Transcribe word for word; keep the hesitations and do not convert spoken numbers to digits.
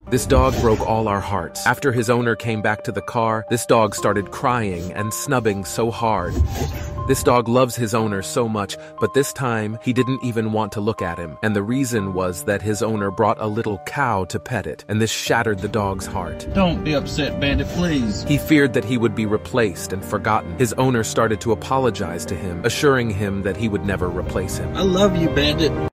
This dog broke all our hearts. After his owner came back to the car, this dog started crying and snubbing so hard. This dog loves his owner so much, but this time he didn't even want to look at him. And the reason was that his owner brought a little cow to pet it, and this shattered the dog's heart. Don't be upset, Bandit, please. He feared that he would be replaced and forgotten. His owner started to apologize to him, assuring him that he would never replace him. I love you, Bandit.